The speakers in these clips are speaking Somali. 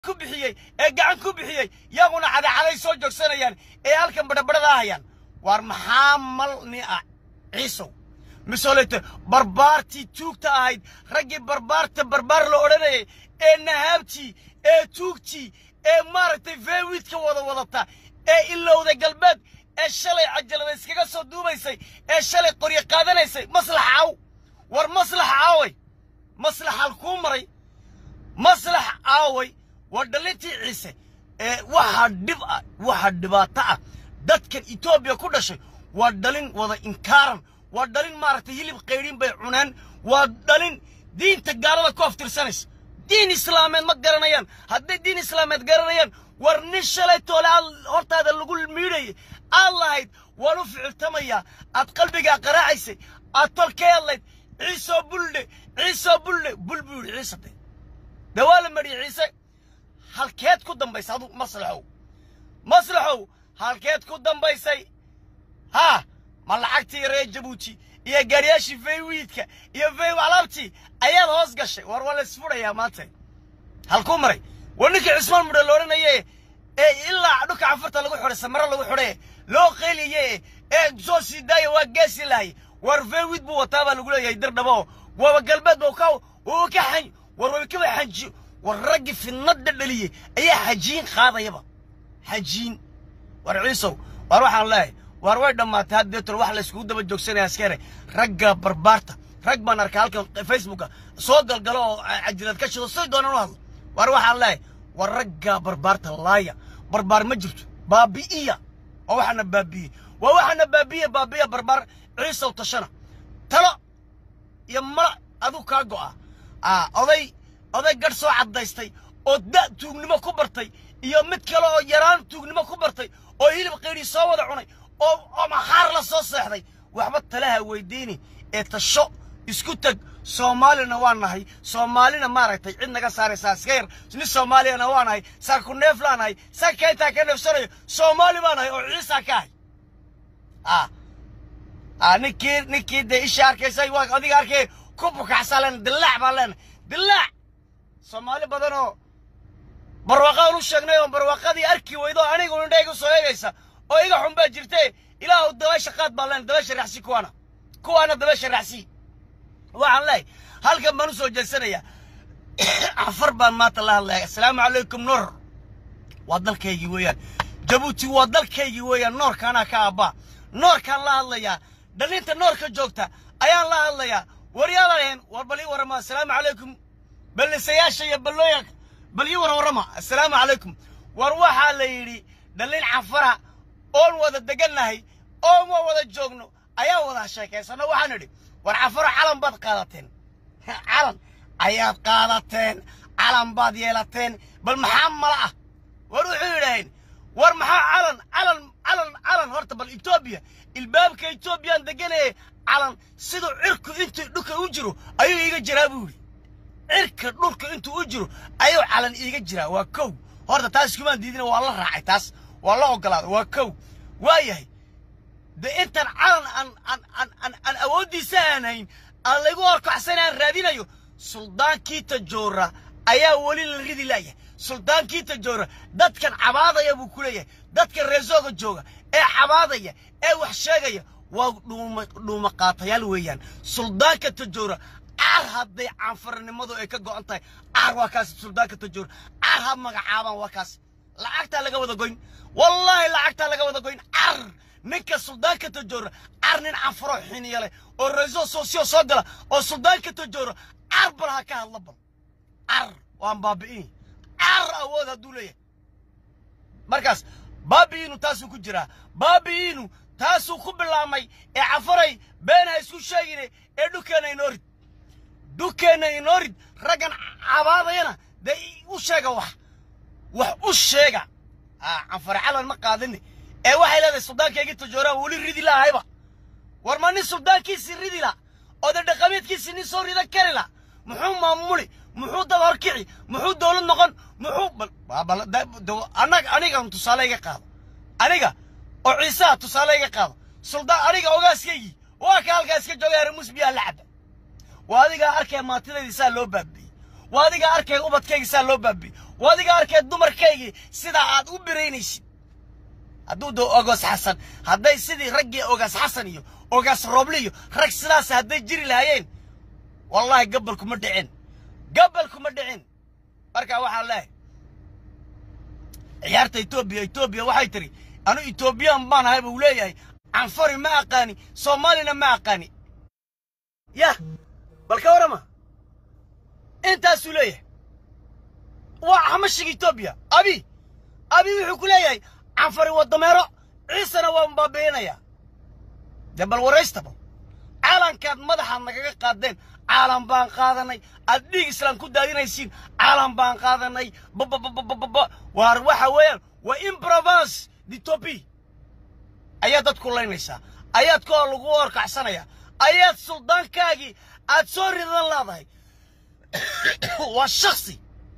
كوبحية جعان كوبحية ياغونا على سو جوكسانيان halkan badhabadhada hayaan war maxaa malni ciiso misolete barbaarti tuugta ahayd ragii barbaarta barbaar la oranayay nahabti tuugti maartay veewidka wadata ilowda galbeed shalay cajalada iskaga soo duubaysay shalay qoriyo qaadanaysay maslaxaw war maslaxaaway maslaxal ku maray maslax aaway wadhalintii ciise waxa dhibaato ah dadkan Ethiopia ku dhashay waa dhalin wada inkaaran waa dhalin maartay hilib qeyrin bay cunaan waa dhalin diinta gaalada ku aftirsanaysa diin islaameed ma garanayaan hadday diin islaameed garanayaan war nin shalay toolaal hortaada lagu miiray allahayd walu ficiltamaya ad qalbiga qaraacaysa ad tolkeelayd ciiso bulle bulbul ciisate dawaal mari ciise halkeed ku dambaysa adu maslaxow halkeed ku dambaysay ha ma lacagtii reer Jabuuti iyo gaariyaashii Faywiidka iyo Fay alaabtii ayaad hoos gashay war wala isfuraya maanta halku maray waninka Cismaan Muddo looranayay ilaa dhuka afarta lagu xiray samara lagu xiray loo qeeliyay soo siday waa geesi lahay war Faywiid buu wataaba lagu leeyahay dirdhabo waa galbeed oo ka xan war way ka xanji war rag fi nadda dhaliyay ayaa xajiin qaadayba xajiin war ciiso war waxaan leeyahay war way dhamaatay haddeeto wax la isku daba joogsanay askare ragga barbaarta rag baan arkay halkan Facebook soo galgalo oo cajilad ka shido soo doonaan wad war waxaan leeyahay war ragga barbaarta laaya barbaar ma jirto baabi'iya oo waxana baabi'iya barbaar ciiso tashana talo iyo mala adu ka go'a oday gar soo cadaystay oo tuugnimo ku bartay iyo mid kale oo yaraan tuugnimo ku bartay oo hilib qeyri soo wada cunay oo maxaar la soo seexday waxba talaha weydiini tasho isku tag Soomaalina waa nahay Soomaalina maaragtay cid naga saaraysa askar ni Soomaalina waa nahay saa ku neeflaanahay saa keenta ka neefsanayo Soomaali baa nahay oo ciisa ka ninkii de ishaarkaysay waa adiga arkay ku bukaxsalan dilaac baalan dilaac Soomaali badanoo barwaaqo u sheegnay oo barwaaqadii arki weydo anigu indhaygu soo eegaysa oo iga xunba jirtay ilaahu dabaasha qaad baalan dabaasha raxsi kuwana dabaasha raxsi waxaan leeyahay halkan baan soo jeesanaya afar baan maanta la hadlay assalaamu calaykum nur wadalkaygi weeyaan Jabuuti wadalkaygi weeyaan noorkana ka aba noorkan la hadlaya dhalinta noorka joogta ayaan la hadlaya wariyadeen warbali warama assalaamu calaykum بلسياشة يا بلويك بليورا ورما السلام عليكم وروحها ليري دلين عفرة أول وذا دقلناهي أول وذا جوجنو أيا وذا شاكي سنة وحندي والعفرة علم باد قالتين علم أيات قالتين علم باد يلتين بالمحملة وروحي لين ورمحا علم هرت بالإثيوبيا الباب كإثيوبيا دقلناه علم سيدو عركو انتو دوكا وجرو أيو إيجا جرابولي عرك دولك انتو اجرو ايو علن ايغا جرا وا كو horta taas kuma diidina waa la raacay taas waa la ogolaad waa kow waayahay de intan calan an awoodiisa aanayn aan lagu horkacsanaan raadinayo suldaankii Tajoora ayaa wali la ridi laayay suldaankii Tajoora dadkan cabaadaya buu ku leeyahay dadka reesooga jooga ee cabaadaya ee wax sheegaya waa dhuuma qaatayaal weeyaan suldaanka Tajoora هذي عنفرنمدو ay ka go'an tahay waa kaas suldaanka Tajoor ha magacaaban waa kaas lacagta laga wada goyn wallahi lacagta laga wada goyn ninka suldaanka Tajoor nin afro xiniyale oo reeso sosiyo soo gala oo suldaanka Tajoor balaha ka hadla bal waan baabi'in awood haduu leeyahay markaas baabi'inu taasuu ku jira baabi'inu taasuu ku bilaamay ee cafaray beena isku sheegine ee dukeena inorid ragan cabaadayna de u sheega wax u sheega afar calan ma qaadin ee waxay leedahay suldaankeegi Tajoora wali ridi lahayba war ma nin suldaankiisi ridi la oo dhaqameedkiisi nin soo rida karila muxuu maamuli muxuu dad horkici muxuu dawlad noqon muxuu aniga tusaale iga qaado aniga oo Ciisa tusaale iga qaado suldaan aniga ogaaskaygi waa ka halkaas ka joogaa Remus biya lacab وهذا أركي ما تدري سال لو بابي وهذا أركي أبد كي سال لو بابي wadiga arkay dumarkaygi sida aad u bireynaysid hadduu doo Ogaas Xasan hadday sidii raggii Ogaas Xasan iyo Ogaas Roble iyo rag sidaas hadday jiri lahaayeen wallahi gabalku ma dhicin marka waxaan leeyahay ciyaarta Ethiopia waxay tiri anu Ethiopian baan ahay buu leeyahay anfari ma aqaani Soomaalina ma aqaani ya balka warama inta suuleeyahay waa xamashig Ethiopia abi wuxuu ku leeyahay anfari wadameero ciisana waa mbaabeynaya dabal wareystaba caalankaad madaxa nagaga qaadeen caalan baan qaadanay addig islaan ku daadinaysiin caalan baan qaadanay waar waxa weeyaan waa in province d'Ethiopie ayaad dad ku leynaysaa ayaad koo lagu warkacsanaya ayaad suldaankaagii aad soo ridan laadahay waa shakhsi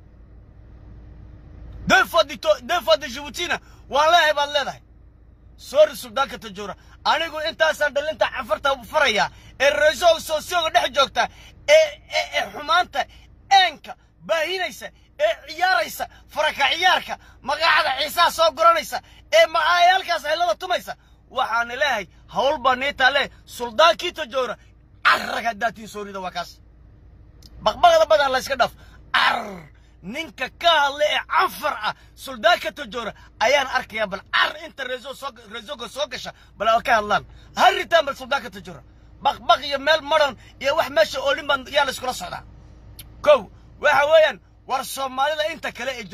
defa de Djiboutina والله بالله سوري سودان كتجورا أنا أقول أنت أصلا اللي أنت عفرتها بفريا الرجال سوسيو ده جوكتا حمانته إنك باهينيسا عياريسا فرك عيارك ما قاعد عيسى صقرانيسا ما عيالك سهلا توميسا وحان الله هول بنيت عليه سودان كتجورا عرق داتين سوري ده وكاس بقى بدل الله يسكدف ninka ka hadlay anfar suldaanka Tajora ayaan arkaya bal inta reeso soo gasha bal ka hadlaan haritaan bal suldaanka Tajora baq iyo meel maran iyo wax meesha oo liman yaa la isku socdaa kow waxa weeyaan war Soomaalida inta kale ee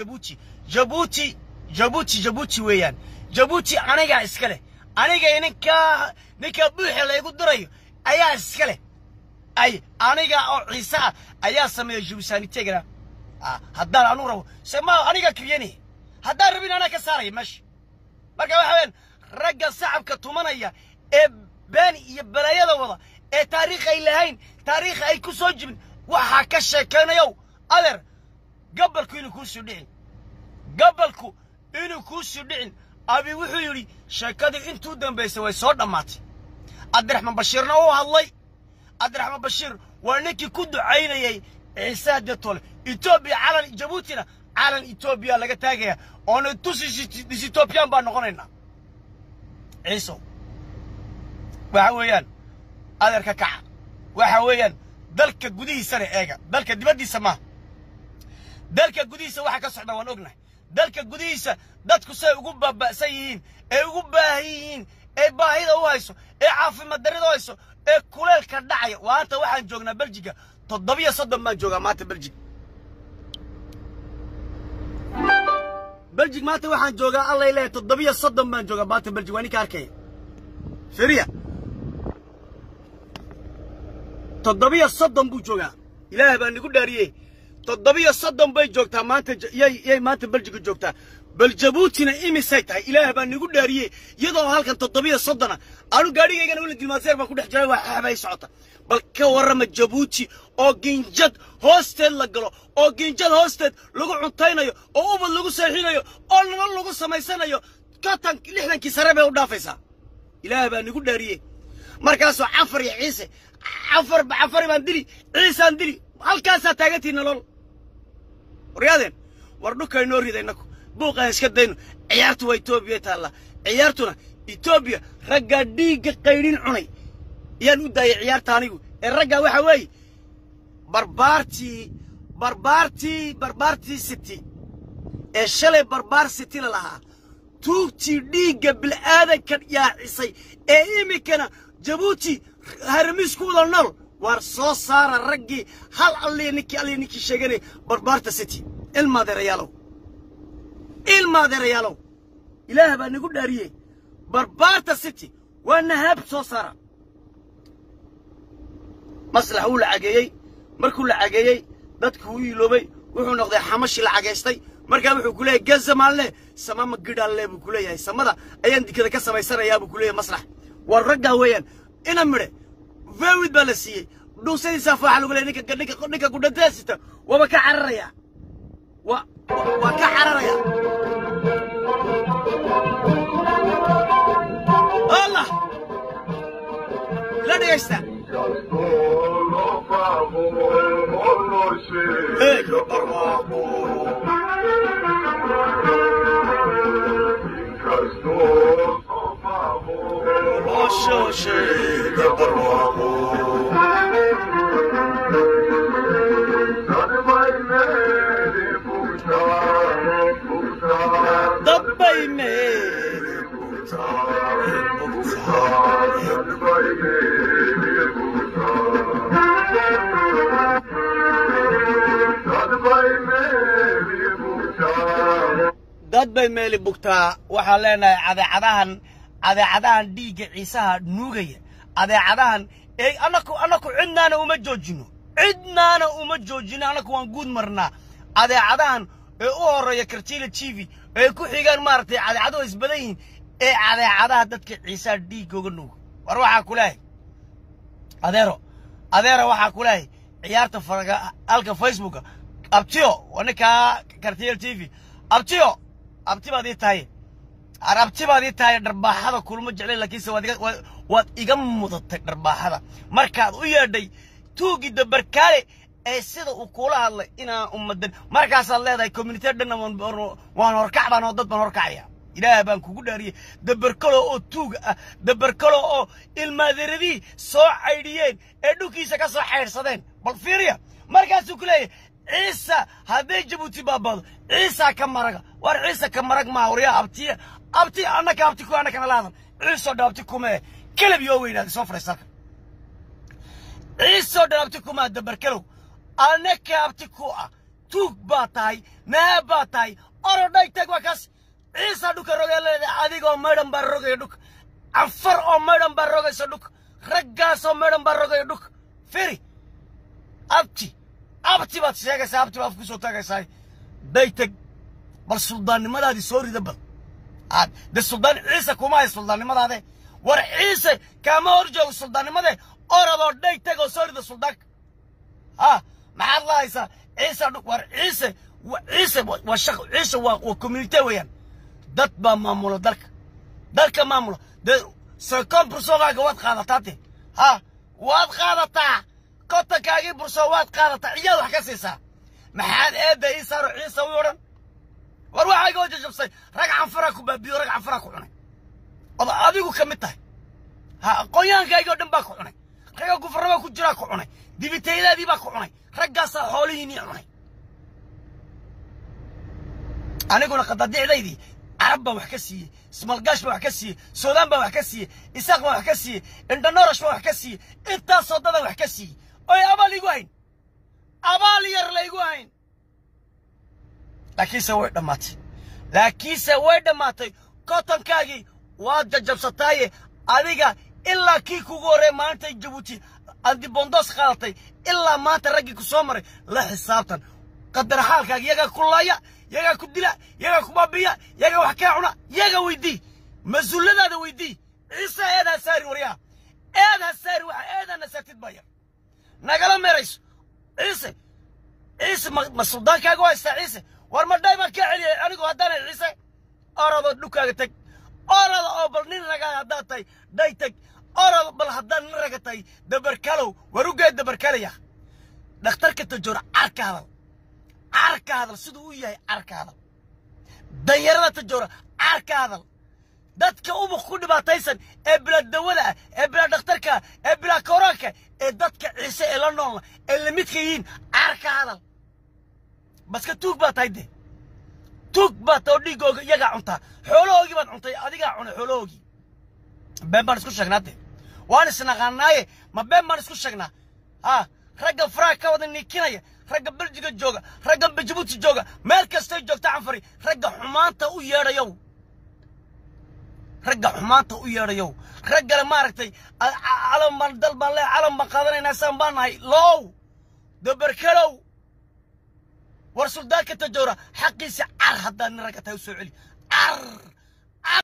Djibouti weeyaan Djibouti aniga iskale aniga ninka buuxa la igu dirayo ayaa iskale ay aniga oo Ciisa ayaa sameeyay Djibouti haddaan anu rabo samaa aniga kiyani haddaan rabin ana ka saaray mesh marka waxa weyn ragga shacabka tumanaya ee been iyo balaayada wada ee taariikh ay lahayn taariikh ay ku soo jibin waxa ka sheekanayo adeer gabalku inuu ku soo dhicin abi wuxuu yiri sheekadii intuu dambeysay way soo dhamaatay Abdiraxmaan Bashiirna oo hadlay Abdiraxmaan Bashiir waa ninkii ku ducaynayay عيسى دتول إثيوبيا على جيبوتينا على إثيوبيا لقى تاجية أنا توسي إثيوبيان بانقونينا عيسو وحويان هذا ككع وحويان دلك جودي سنة إيجا دلك دبدي سما دلك جودي سوا حكى صعدا ونقنا دلك جودي س دتك سيجوب سيين يجوب باهين باهي ده وايسو عاف مدري ده وايسو كلال كدعية وأنت واحد جوجنا بلجيكا تضبية صدم ما جوجا مات بلجيك مات واحد جوجا الله يلاه تضبية صدم ما جوجا مات بلجيك واني كاركي سريع تضبية صدم بو جوجا إله بان نقول داريه تضبية صدم بي جوجتا مات ياي مات بلجيك جوجتا بالجبوتنا إيمي سايتها إله بان نقول داريه يضع هالكن تضبية صدنا أنا قاري جاي نقول لك المسير ما كنت حجاي وحباي سعطة بل كورم الجبوتي أو جنجد هوستل لقلو أو جنجد هوستل لقو عطينا يو أو أبل لقو سايحينا يو أو لقو سمايسانا يو كاتن لحنا كسرابه ودافيسا إله بان نقول داريه مركاسو عفر يا عيسى عفر باندري عيسى اندري هالكاسا تاغتي نلول رياضين وردوكا ينوري دينكو بوقا يسكدين عيارتو إثيوبيا تالا عيارتونا إثيوبيا رقا ديق قيرين عني يان وداي عيارتا انيغو الرقا waxa way barbaarti city ee shalay barbaar city laha tuugti dhiiga bil aadanka yaacisay ee imikana Djibouti harmis ku wada nool war soo saara ragii hal alliniki sheeganay barbaarta city ilmaadarayaalow ilaah baa nagu dhaariyay barbaarta city waa nahab soo saara maslax uu lacageeyay markuu lacageeyay dadku uu iloobay wuxuu noqday xamashi lacageystay markaa wuxuu ku leeyahay gazamaale samama gidaalle buu ku leeyahay samada ayaan dikada ka samaysanayaa buu ku leeyahay maslax war ragga weeyaan ina mire weewid baa la siiyay dhuusadiisa faaxa lagu leeyahay ninka gudadaasita waba ka cararaya waa ka cararaya الله لا ديستا هيك dad bay meeli bugtaa waxaan leenahay adeecadahan dhiigga ciisaha nuugaya adeecadahan ee anaku cidnaana uma joojino anaku waan guud marnaa adeecadahan ee u horeeya kartiila TV ee ku xigaan maartay adeecado isbadan yihiin ee adeecadaha dadka ciisaha dhiigooga nuug war waxa ku leeyahay adeero waxa ku leeyahay ciyaarta faraga halka Facebook abtiyo wanaka kartiila TV abti baad ii tahay dharbaaxada kulma jeclay laakiinse waad iga mudatay dharbaaxada markaad u yeedhay tuugi dabarkaale ee sida uu kula hadlay inaan ummadan markaas aad leedahay community dhan waan horkacbaan oo dad baan horkacaya ilaahay baan kugu dhaariyay dabarkalo oo tuuga ah dabarkalo oo ilmaadeeradii soo caydhiyeen ee dhulkiisa ka soo xeyrsadeen bal fiiriya markaas uu ku leeyahay عيسى هذا جبوتي بابا عيسى كمرق ور عيسى كمرق ما وريا أبتي أنا كابتكو أنا كنا لازم عيسى دابتكو ما كلب يوين هذا سفر سك عيسى دابتكو ما دبر كلو أنا كابتكو توك باتاي ما باتاي أرداي تقوكاس عيسى دوك الرجال هذا قام مدام برّوك يدوك عفر أو مدام برّوك يسدوك رجاس أو مدام برّوك يدوك فيري أبتي بات سيجا أبتي بافكو سوتاجا ساي بيتك بالسلطان ماذا هذه سوري دبل ده السلطان عيسى كوما السلطان ماذا هذا ور عيسى كما أرجع السلطان ماذا أرى بيتك وسوري ده السلطان مع الله عيسى ور عيسى والشخص عيسى وكوميونيتي ويان دت بمامولا دلك مامولا ده سكان برسوغا قوات خالطاتي واد خالطا كنت كاجي برسوات قالت عيال وحكسيسا محاد ايدا يسار عيسى ويورن وروح يقول جبسي رجع فرق وبابي ورجع فرق وعني اديكو كمتاي قويان كايغو دنبا كعني رجع كفرما كجرا كعني ديبيتيدا دي با كعني رجع خوليني عني انا قلنا قد ديدي عرب وحكسي سمالقاش وحكسي سودان وحكسي اساق وحكسي اندنورش وحكسي انت صدد وحكسي أي أبالي قوين أبالي يرلي قوين لكن سويت دماتي كوتن كاجي واد جبسطاي أديك إلا كيكو غوري ما أنت جبوتي عندي بندوس خالتي إلا ما ترجع كسومري لا حسابتن قدر حالك يجا كلايا يجا كدلا يجا كبابيا يجا وحكاعنا يجا ويدي مسؤول هذا ويدي عيسى هذا ساري وريا هذا ساري وهذا نسيت تبايع نقل مريس عيسى ما السلطان كاجو عيسى ورما دايما كعلي أنا جو هدان عيسى أراد لوكا تك أراد أبلنين رجع هداتي دايتك أراد بالهدان رجعتي دبركلو وروجا دبركليا دكتور كتجور عرك هذا سدوية عرك هذا دايرة تجور عرك هذا dadka uba ku dhibaataysan ee bilad dawada ee bilad dhakhtarka ee bilad koranka ee dadka ciise ee la nool ee la midka yihiin arka hadal baska tuug baa tayde tuug baa too dhigooga iyaga cunta xoolahoogi baad cuntay adiga cunay xoolahoogi been baan isku sheegnaatay waan isnaqaanaaye ma been baan isku sheegnaa ragga faraha ka wada nikinaya ragga Belgiga jooga ragga Djibouti jooga meel kasta joogta canfari ragga xumaanta u yeedhayo رجع حمانته ويريو رجع ما ركتي علم بندل بالله علم بقدرنا نسام بانهاي لو دبركلو ورسول ذاك التجورة حقي سعر هذا نرجع توسعلي عر